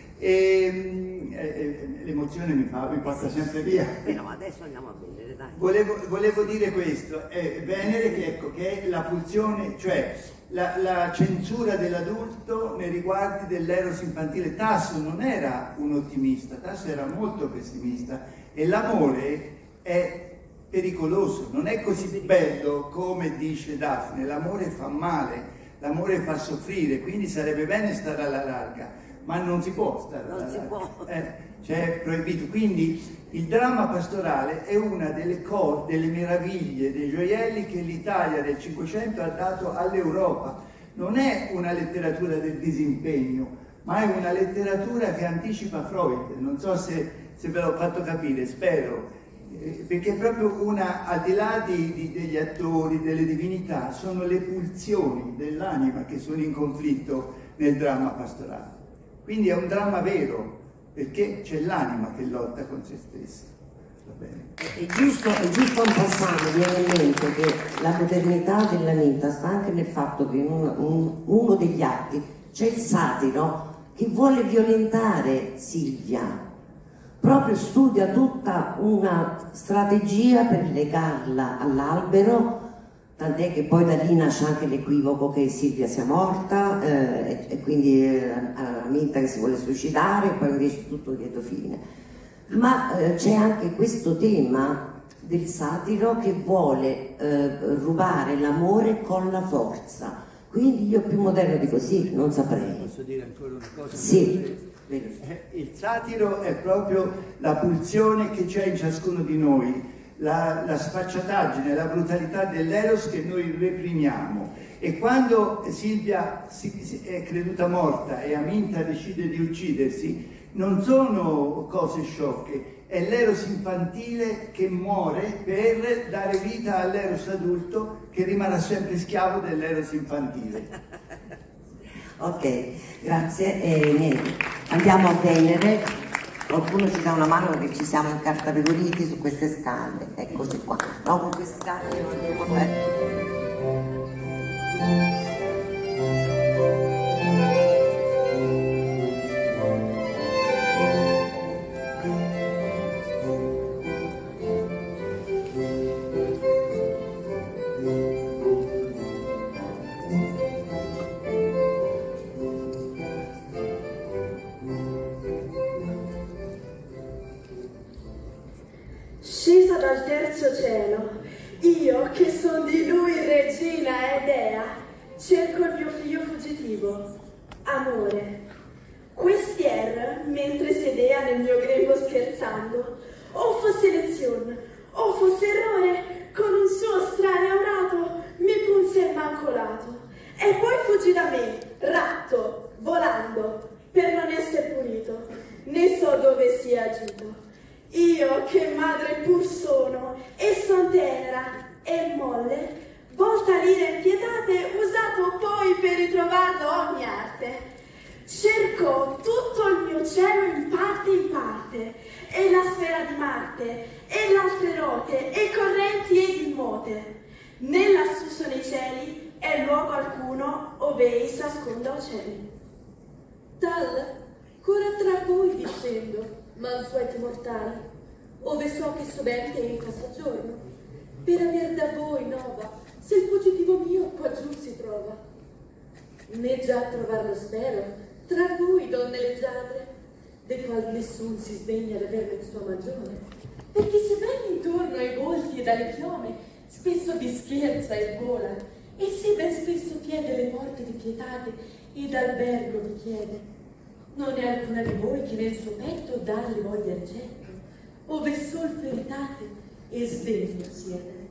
E, e, l'emozione mi, fa, mi porta sempre via. No, adesso andiamo a vedere, dai. Volevo, volevo dire questo, è Venere che, ecco, che è la pulsione, cioè la, la censura dell'adulto nei riguardi dell'eros infantile. Tasso non era un ottimista, Tasso era molto pessimista, e l'amore è pericoloso, non è così bello come dice Daphne, l'amore fa male, l'amore fa soffrire, quindi sarebbe bene stare alla larga, ma non si può stare alla larga. Non si può. Eh, cioè è proibito. Quindi il dramma pastorale è una delle, cose, delle meraviglie, dei gioielli che l'Italia del Cinquecento ha dato all'Europa. Non è una letteratura del disimpegno, ma è una letteratura che anticipa Freud. Non so se, se ve l'ho fatto capire, spero, eh, perché è proprio una, al di là di, di, degli attori, delle divinità, sono le pulsioni dell'anima che sono in conflitto nel dramma pastorale. Quindi è un dramma vero, perché c'è l'anima che lotta con se stessa. Va bene. È giusto, è giusto un passaggio, viene in mente che la modernità della Minta sta anche nel fatto che in un, un, uno degli atti c'è il satiro che vuole violentare Silvia, proprio studia tutta una strategia per legarla all'albero, tant'è che poi da lì nasce anche l'equivoco che Silvia sia morta eh, e, e quindi eh, Minta che si vuole suicidare e poi invece tutto lieto fine. Ma eh, c'è anche questo tema del satiro che vuole eh, rubare l'amore con la forza, quindi io più moderno di così non saprei. Posso dire ancora una cosa? Sì. Il satiro è proprio la pulsione che c'è in ciascuno di noi, La, la sfacciataggine, la brutalità dell'eros che noi reprimiamo, e quando Silvia si, si, è creduta morta e Aminta decide di uccidersi, non sono cose sciocche, è l'eros infantile che muore per dare vita all'eros adulto che rimarrà sempre schiavo dell'eros infantile. Ok, grazie. E niente, andiamo a Venere. Qualcuno ci dà una mano perché ci siamo incartapecoriti su queste scale, eccoci qua. No, con queste scale non andiamo a Scesa dal terzo cielo, io che son di lui regina e dea, cerco il mio figlio fuggitivo, amore. Questier, mentre sedea nel mio grembo scherzando, o fosse lezione, o fosse errore, con un suo strano aurato mi punse il mancolato, e poi fuggì da me, ratto, volando, per non essere punito, né so dove sia agito. Io che madre pur sono, e son tenera e molle, volta l'ira impietate, usato poi per ritrovarlo ogni arte. Cerco tutto il mio cielo in parte in parte, e la sfera di Marte, e l'altre rote, e correnti ed immote. Né lassù sono i cieli, è luogo alcuno, ove ei s'asconda o cieli. Tal, cura tra voi discendo, mansueti mortali, ove so che sovente è in soggiorno, per aver da voi nova, se il fuggitivo mio qua giù si trova. Né già trovarlo spero, tra voi donne leggiadre, de qual nessun si sdegna d'averne sua magione, perché se ben intorno ai volti ed alle chiome, spesso vi scherza e vola, e se ben spesso chiede le porte di pietate, ed albergo vi chiede. Non è alcuna di voi che nel suo petto dalle voglia rigetto, ove sol feritate e sdegno siete.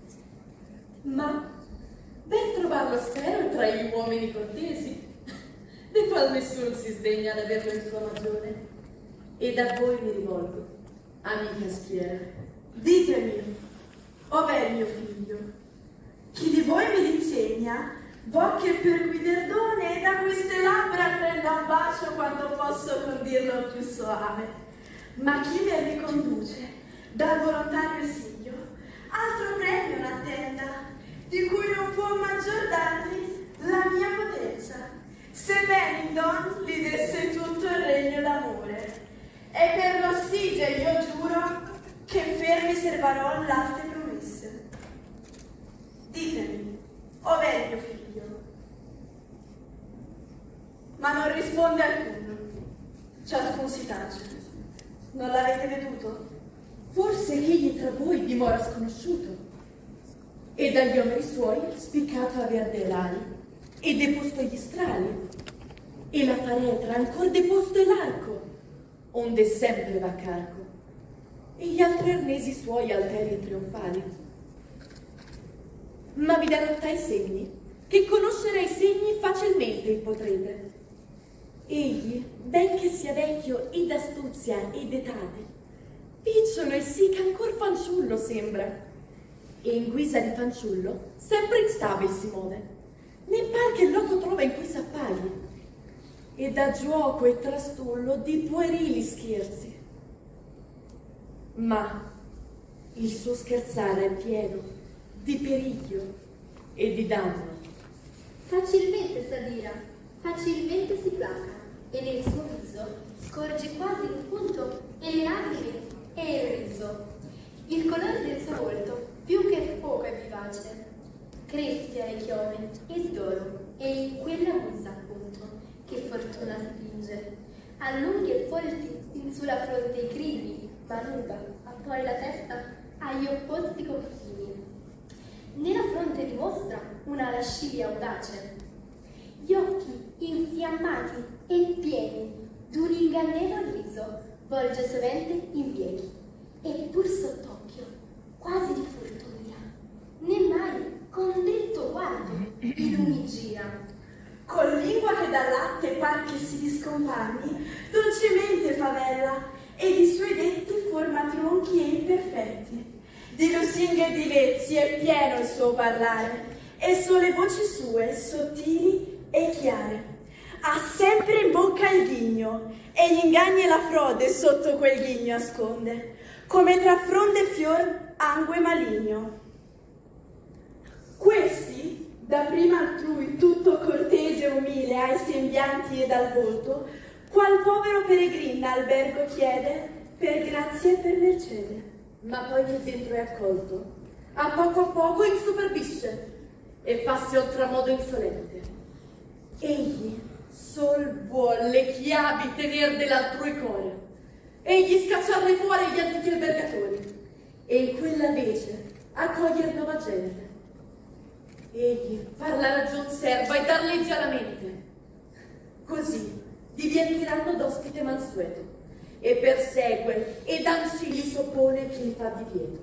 Ma ben trovarlo spero tra gli uomini cortesi, de qual nessuno si sdegna d'averlo in sua magione. Ed a voi mi rivolgo, amica schiera. Ditemi, ov'è il mio figlio? Chi di voi me l'insegna? Vo che per guiderdone da queste labbra prenda un bacio quando posso condirlo più soave. Ma chi mi riconduce dal volontario esilio, altro premio n'attenda, di cui non può maggior dargli la mia potenza, sebbene in don gli desse tutto il regno d'amore. E per l'ostige io giuro che fermi servarò l'alte promesse. Ditemi, ov'è il mio figlio? Ma non risponde alcuno. Ciascun si tace. Non l'avete veduto? Forse egli tra voi dimora sconosciuto, e dagli uomini suoi spiccato aver delle ali, e deposto gli strali, e la faretra ancor deposto l'arco, onde sempre va carco, e gli altri arnesi suoi alteri e trionfali. Ma vi darò tai segni, che conoscere i segni facilmente il potrete. Egli, ben che sia vecchio ed astuzia ed etate, picciolo e sì che ancor fanciullo sembra, e in guisa di fanciullo sempre instabile si muove, né par che loco trova in cui s'appagli, e da giuoco e trastullo di puerili scherzi. Ma il suo scherzare è pieno di periglio e di danno. Facilmente s'adira, facilmente si placa, e nel suo viso scorge quasi il punto e le lacrime e il riso. Il colore del suo volto più che poco è vivace, crespia le chiome e d'oro, e quella musa appunto che fortuna spinge. Allunghi e folti in sulla fronte i crini, ma ruga a poi la testa agli opposti confini. Nella fronte dimostra una lascivia audace, gli occhi infiammati e pieni d'un ingannevol riso volge sovente in pieghi, e pur sott'occhio quasi di furtoria, né mai con detto guardo i lumi gira. Con lingua che dal latte par che si discompagni, dolcemente favella, ed i suoi detti forma tronchi e imperfetti. Di lusinghe e di vezzi è pieno il suo parlare, e so le voci sue sottili e chiare. Ha sempre in bocca il ghigno, e gli inganni e la frode sotto quel ghigno asconde, come tra fronde e fior angue maligno. Questi dapprima altrui tutto cortese e umile ai sembianti e dal volto, qual povero peregrin albergo chiede, per grazia e per mercede. Ma poi che dentro è accolto, a poco a poco insuperbisce e fassi oltramodo insolente. Egli sol vuol le chiavi tener dell'altrui core, egli scacciarle fuori gli antichi albergatori, e in quella vece accoglier nuova gente. Egli far la ragion serva e dar legge alla mente. Così diventiranno d'ospite mansueto, e persegue ed anzi gli soppone chi gli fa divieto.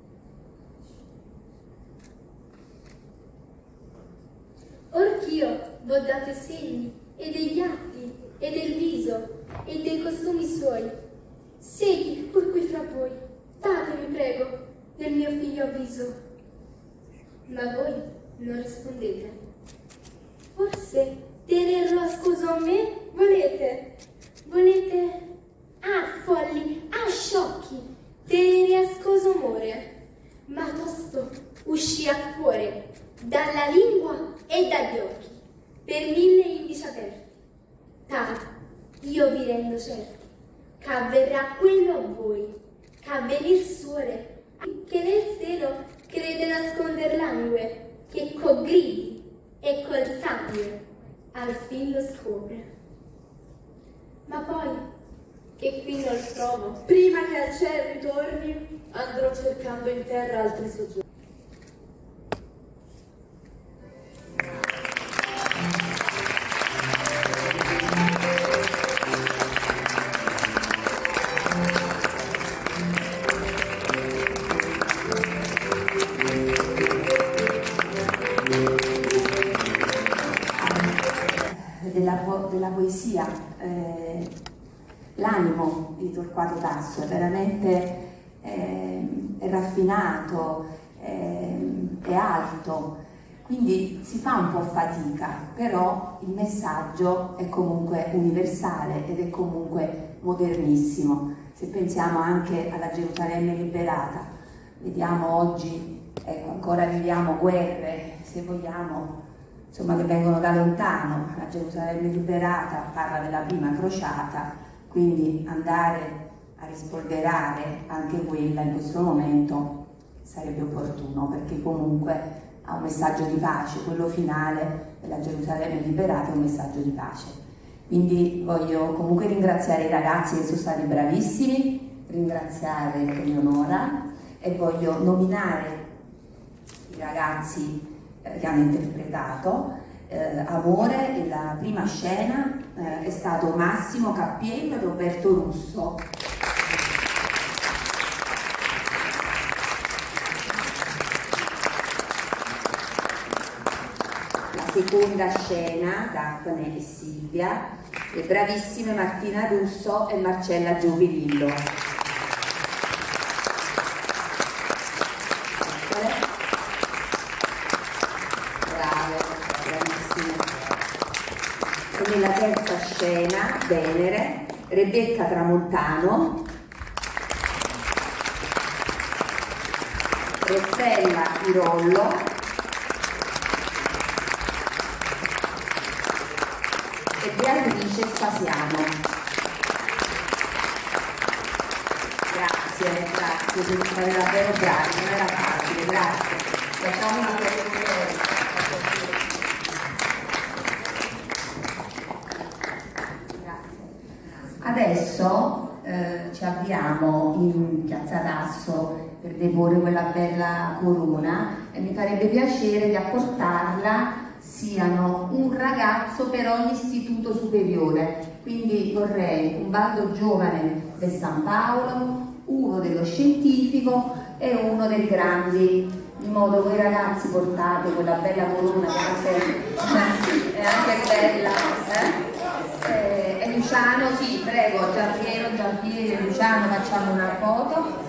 Orch'io v'ho dato segni, e degli atti, e del viso, e dei costumi suoi. Segni pur qui fra voi, datemi prego, del mio figlio avviso. Ma voi non rispondete. Forse tenerlo a scusa a me volete? Volete? Ah, folli, ah, sciocchi, tenere a scusa amore. Ma tosto uscì a fuori dalla lingua e dagli occhi, per mille indici aperti. Tal, io vi rendo certi, che avverrà quello a voi, che avvenir suole, che nel seno crede nasconder langue, che co gridi e col sangue al fin lo scopre. Ma poi, che qui non trovo, prima che al cielo ritorni, andrò cercando in terra altri soggiorni. Della, po della poesia, eh, l'animo di Torquato Tasso è veramente eh, è raffinato, eh, è alto, quindi si fa un po' fatica, però il messaggio è comunque universale ed è comunque modernissimo. Se pensiamo anche alla Gerusalemme liberata, vediamo oggi, ecco, ancora viviamo guerre, se vogliamo, insomma, che vengono da lontano. La Gerusalemme liberata parla della prima crociata, quindi andare a rispolverare anche quella in questo momento sarebbe opportuno, perché comunque ha un messaggio di pace, quello finale della Gerusalemme liberata è un messaggio di pace. Quindi voglio comunque ringraziare i ragazzi che sono stati bravissimi, ringraziare Eleonora e voglio nominare i ragazzi che hanno interpretato eh, Amore, e la prima scena eh, è stato Massimo Cappiello e Roberto Russo. La seconda scena, Daphne e Silvia, le bravissime Martina Russo e Marcella Giovilillo. Nella terza scena, Venere, Rebecca Tramontano, Rossella Irollo e Beatrice Spasiano. Grazie, grazie, siete stati davvero bravi, non era facile, grazie. Facciamo una presentazione. Adesso eh, ci avviamo in Piazza Tasso per deporre quella bella corona e mi farebbe piacere che a portarla siano un ragazzo per ogni istituto superiore, quindi vorrei un baldo giovane del San Paolo, uno dello scientifico e uno del Grandi, in modo che i ragazzi portate quella bella corona che anche, è anche bella. Eh? Eh, e Luciano, sì, prego, Giampiero, Giampiero e Luciano, facciamo una foto.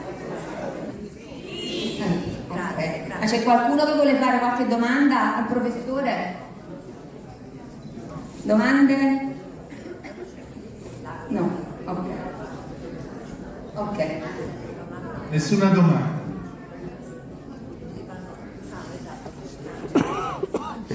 Eh, okay. Ma c'è qualcuno che vuole fare qualche domanda al professore? Domande? No, ok. Ok. Nessuna domanda.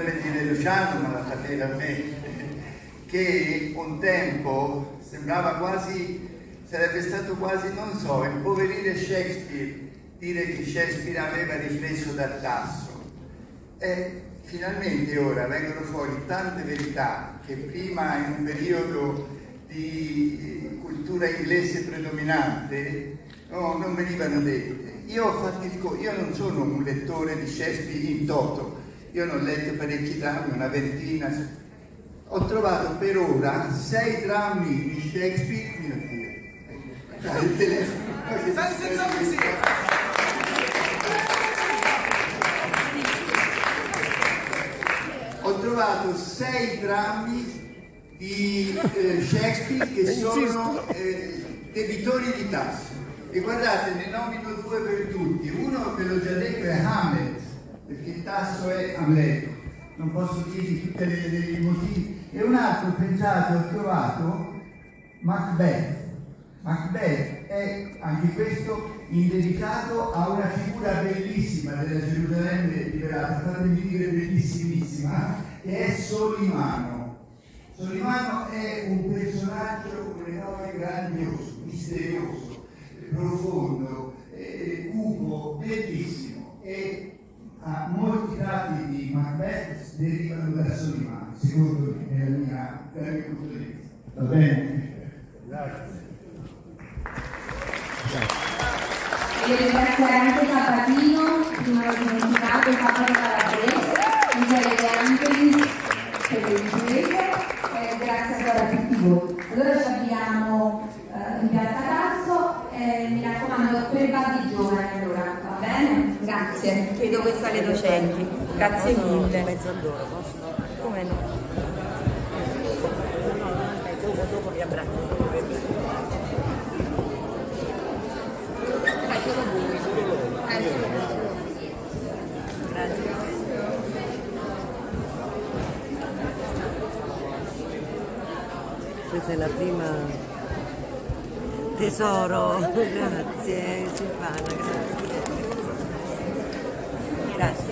potrebbe dire Luciano, ma la sapete a me, che un tempo sembrava quasi, sarebbe stato quasi, non so, impoverire Shakespeare, dire che Shakespeare aveva ripreso dal tasso. E finalmente ora vengono fuori tante verità che prima, in un periodo di cultura inglese predominante, no, non venivano dette. Io ho fatto il co- io non sono un lettore di Shakespeare in toto, io ne ho letto parecchi drammi, una ventina. Ho trovato per ora sei drammi di Shakespeare. Mio Dio, dai, il telefono. Ho trovato sei drammi di eh, Shakespeare che sono eh, debitori di tasso. E guardate, ne nomino due per tutti. Uno, ve l'ho già detto, è Hamlet, perché il tasso è Amleto. Non posso dirvi tutti i motivi. E un altro, pensate, ho trovato Macbeth. Macbeth è anche questo indedicato a una figura bellissima della Gerusalemme liberata, fatemi dire bellissimissima, che è Solimano. Solimano è un personaggio, un eroe grandioso, misterioso, profondo, eh, cupo, bellissimo, e ah, molti tratti di Macbeth derivano da Solimano, secondo me, nella mia, dal mio punto di vista. Va bene? Grazie. Voglio ringraziare anche Sabatino, prima l'ho dimenticato, il Papa Calabrese, Michele De Angelis per le imprese, eh, grazie ancora a tutti voi. Allora ci abbiamo eh, in Piazza Tasso, eh, mi raccomando, per i basi giovani allora, va bene? Grazie. Chiedo questo alle docenti. Grazie mille. Mezz'ora, posso? Come no? No, no, dopo, dopo vi abbraccio. Questa è la prima. Tesoro, grazie Silvana, grazie. Grazie.